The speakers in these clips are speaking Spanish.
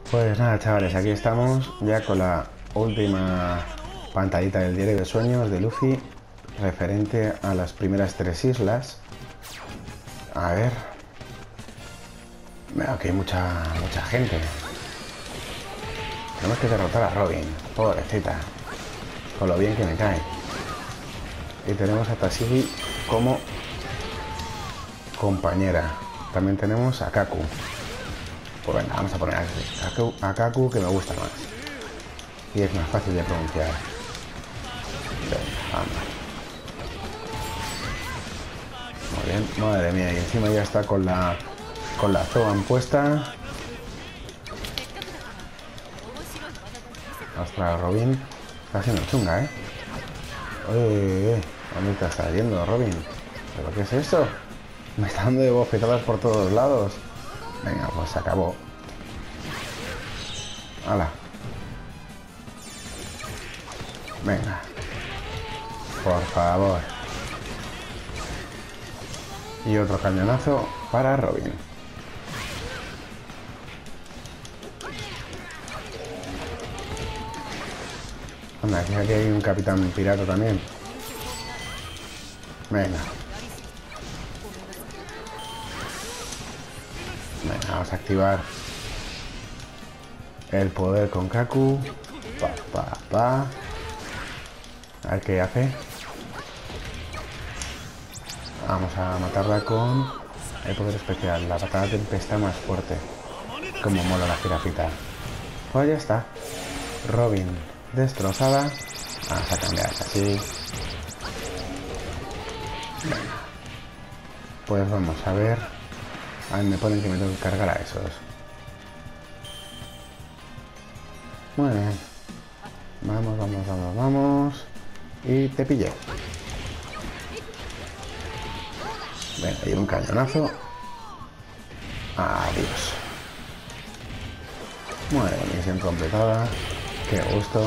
Pues nada, chavales, aquí estamos ya con la última pantallita del diario de sueños de Luffy referente a las primeras 3 islas. A ver, veo que hay mucha gente. Tenemos que derrotar a Robin, pobrecita, con lo bien que me cae. Y tenemos a Tashigi como compañera. También tenemos a Kaku. Pues venga, vamos a poner a Kaku, que me gusta más. Y es más fácil de pronunciar. Venga, vamos. Muy bien, madre mía, y encima ya está con la Zoan puesta. Ostras, Robin está haciendo chunga, ¿eh? Oye, ¿dónde te estás yendo, Robin? ¿Pero qué es esto? Me está dando de bofetadas por todos lados. Venga, pues se acabó. ¡Hala! Venga. Por favor. Y otro cañonazo para Robin. Anda, aquí hay un capitán pirata también. Venga. Venga, vamos a activar el poder con Kaku. A ver qué hace. Vamos a matarla con el poder especial. La patada tempestad más fuerte. Como mola la jirafita. Pues ya está. Robin destrozada. Vamos a cambiar así. Venga. Pues vamos a ver. A ver, me ponen que me tengo que cargar a esos. Muy bien. Vamos. Y te pillé. Venga, y un cañonazo. Adiós. Muy bien, misión completada. Qué gusto.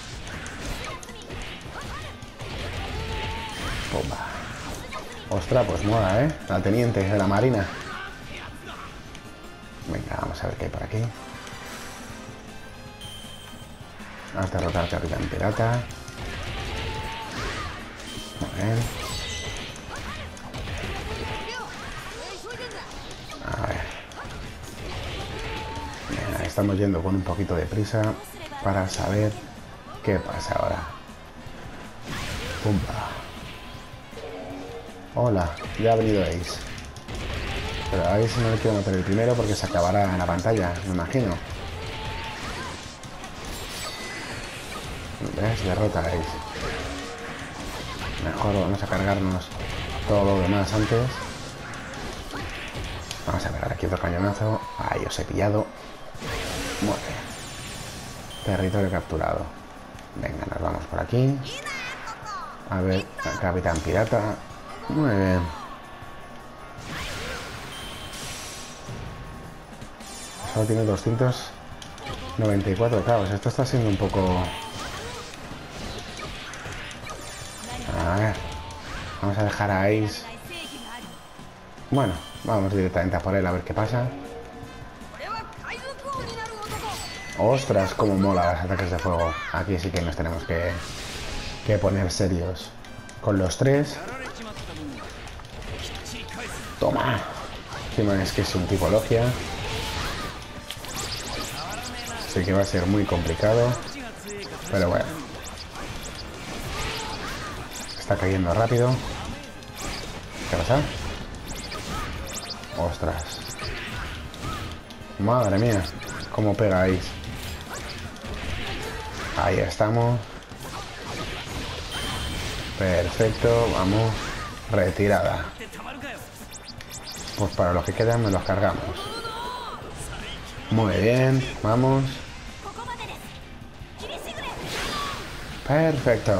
Pumba. Ostras, pues mola, ¿eh? La teniente de la marina. Venga, vamos a ver qué hay por aquí. Vamos a derrotar al capitán pirata. Muy bien. A ver. Venga, estamos yendo con un poquito de prisa para saber qué pasa ahora. Pumba. Hola, ya ha venido Ace. Pero a Ace no le quiero matar el primero porque se acabará en la pantalla, me imagino. ¿Ves? Derrota a Ace. Mejor vamos a cargarnos todo lo demás antes. Vamos a ver, ahora aquí otro cañonazo. Ahí os he pillado. Muy bien. Territorio capturado. Venga, nos vamos por aquí. A ver, capitán pirata. Muy bien. Solo tiene 294 cabos. Esto está siendo un poco... A ver. Vamos a dejar a Ace. Bueno, vamos directamente a por él a ver qué pasa. Ostras, cómo mola los ataques de fuego. Aquí sí que nos tenemos que poner serios. Con los tres. Toma. Encima es que es un tipo logia. Así que va a ser muy complicado. Pero bueno. Está cayendo rápido. ¿Qué pasa? Ostras. Madre mía. Cómo pegáis. Ahí estamos. Perfecto. Vamos. Retirada. Pues para los que quedan me los cargamos. Muy bien. Vamos. Perfecto.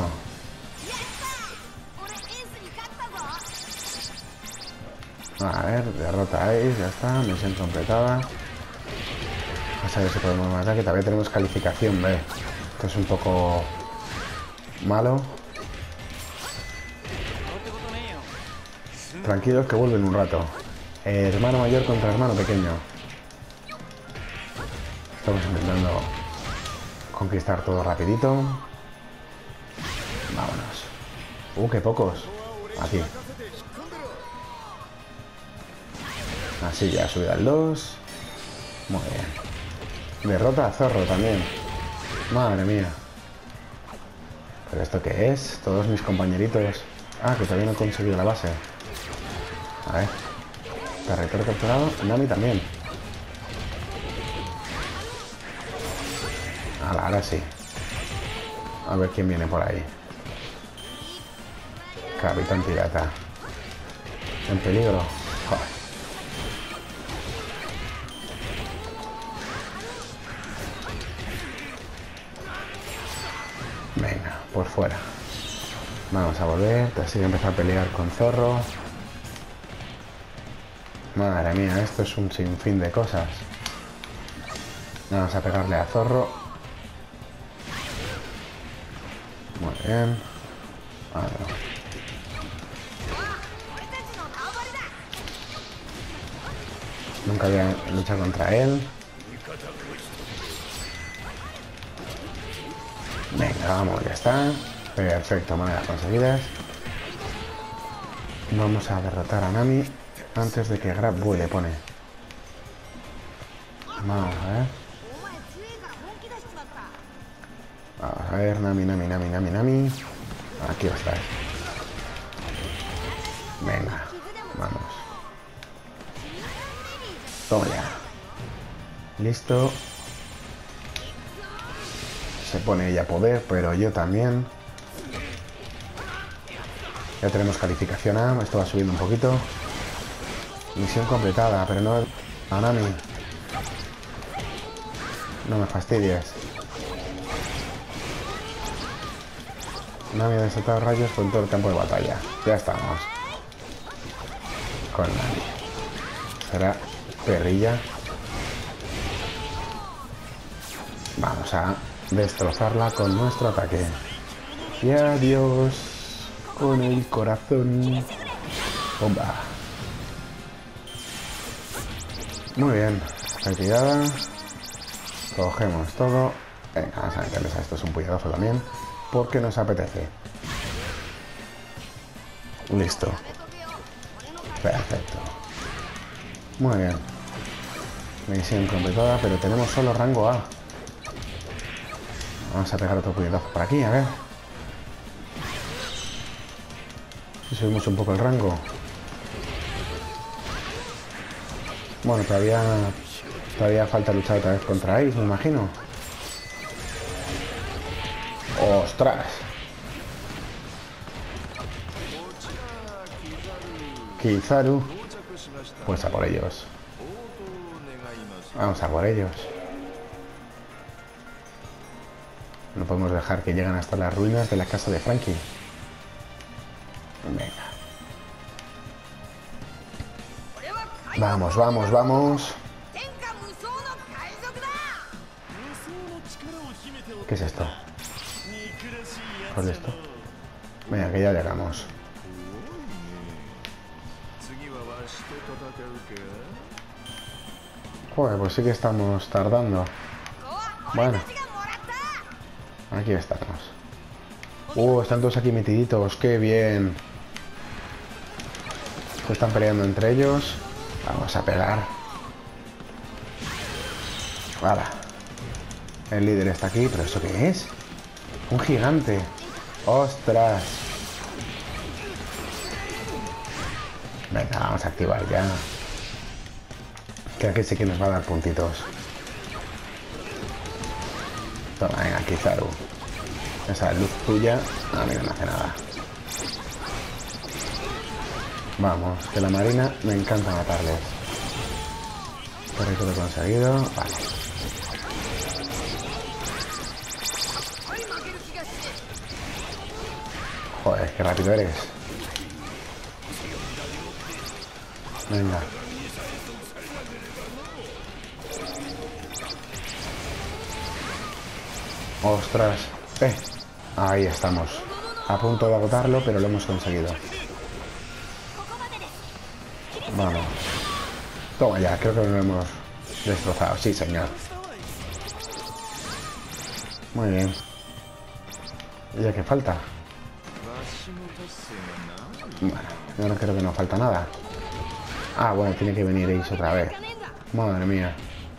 A ver, derrota a Ace, ya está, misión completada. Vamos a ver si podemos matar, que todavía tenemos calificación B. Esto es un poco malo. Tranquilos que vuelven un rato. Hermano mayor contra hermano pequeño. Estamos intentando conquistar todo rapidito. Vámonos. Qué pocos. Aquí. Así ya, subida al 2. Muy bien. Derrota a Zorro también. Madre mía. ¿Pero esto qué es? Todos mis compañeritos. Ah, que todavía no he conseguido la base. A ver. Territorio capturado. Nami también. Ahora sí. A ver quién viene por ahí. Capitán Pirata. En peligro. Joder. Venga, por fuera. Vamos a volver. Así que empezar a pelear con Zorro. Madre mía, esto es un sinfín de cosas. Vamos a pegarle a Zorro. Muy bien. Nunca había luchado contra él. Venga, vamos, ya está. Perfecto, monedas conseguidas. Vamos a derrotar a Nami antes de que Grab vuele, pone. Vamos a ver. Vamos a ver, Nami. Aquí está. Venga, vamos. Toma ya. Listo. Se pone ella a poder, pero yo también. Ya tenemos calificación A. Esto va subiendo un poquito. Misión completada, pero no a Nami. No me fastidies. Nami ha desatado rayos con todo el campo de batalla. Ya estamos. Con Nami. Será perrilla. Vamos a destrozarla con nuestro ataque. Y adiós. Con el corazón. Bomba. Muy bien. Retirada. Cogemos todo. Venga, vamos a meterles a estos un puñetazo también. Porque nos apetece. Listo. Perfecto. Muy bien. Misión completada, pero tenemos solo rango A. Vamos a pegar otro puñetazo por aquí, a ver. Si subimos un poco el rango. Bueno, todavía falta luchar otra vez contra Ace, me imagino. ¡Ostras! Kizaru. Pues a por ellos. Vamos a por ellos. No podemos dejar que lleguen hasta las ruinas de la casa de Franky. Venga. Vamos, vamos, vamos. ¿Qué es esto? ¿Por esto? Venga, que ya llegamos. Joder, pues sí que estamos tardando. Bueno. Aquí estamos. Están todos aquí metiditos. ¡Qué bien! Se están peleando entre ellos. Vamos a pegar. ¡Hala! El líder está aquí. ¿Pero eso qué es? ¡Un gigante! ¡Ostras! Venga, vamos a activar ya. Que aquí sí que nos va a dar puntitos. Toma, venga, Kizaru. Esa luz tuya a mí no me hace nada. Vamos, que la marina me encanta matarles. Territorio conseguido. Vale. Joder, qué rápido eres. Venga. ¡Ostras! Ahí estamos. A punto de agotarlo, pero lo hemos conseguido. Vamos. Toma ya, creo que lo hemos destrozado. Sí, señor. Muy bien. ¿Ya qué falta? Bueno, yo no creo que no falta nada. Ah, bueno, tiene que venir Ace otra vez. Madre mía.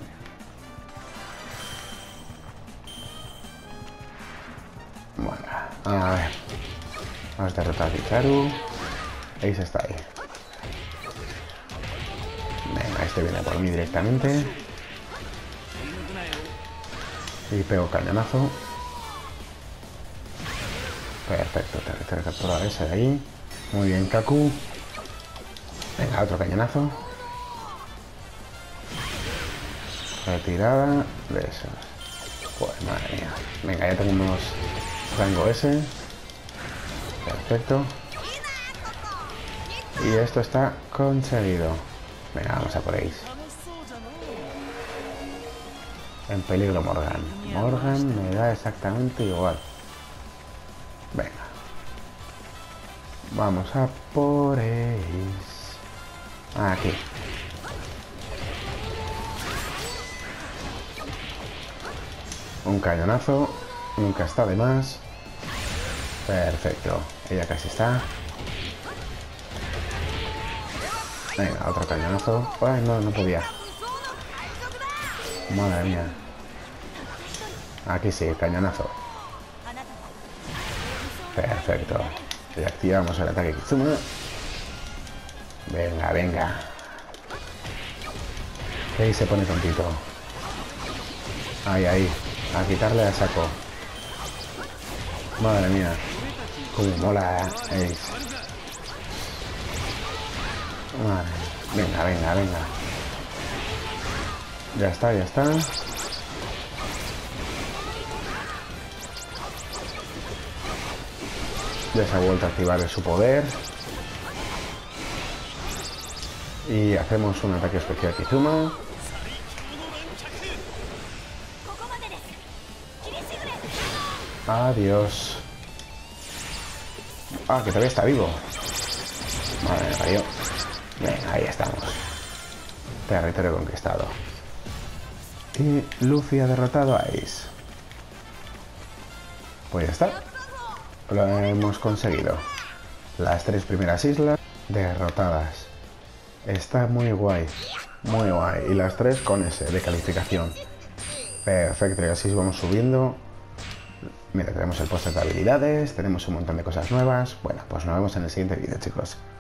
Bueno, a ver. Vamos a derrotar a Hikaru. Ace está ahí. Venga, este viene por mí directamente. Y pego cañonazo. Perfecto, te captura ese de ahí. Muy bien, Kaku. Venga, otro cañonazo. Retirada de esos. Pues madre mía. Venga, ya tenemos rango S. Perfecto. Y esto está conseguido. Venga, vamos a por Ace. En peligro Morgan. Morgan me da exactamente igual. Venga. Vamos a por Ace. Aquí. Un cañonazo. Nunca está de más. Perfecto. Ella casi está. Venga, otro cañonazo. Ay, no, no podía. Madre mía. Aquí sí, cañonazo. Perfecto. Y activamos el ataque Kizuma. Venga, venga. Ahí se pone tontito. Ahí, ahí. A quitarle a saco. Madre mía. Cómo mola Ace. Madre. Venga, venga, venga. Ya está, ya está. Ya se ha vuelto a activar su poder. Y hacemos un ataque especial Kizuma. Adiós. Ah, que todavía está vivo. Madre mía, venga, ahí estamos. Territorio conquistado. Y Luffy ha derrotado a Ace. Pues ya está. Lo hemos conseguido. Las 3 primeras islas derrotadas. Está muy guay. Muy guay. Y las 3 con S de calificación. Perfecto. Y así vamos subiendo. Mira, tenemos el póster de habilidades. Tenemos un montón de cosas nuevas. Bueno, pues nos vemos en el siguiente vídeo, chicos.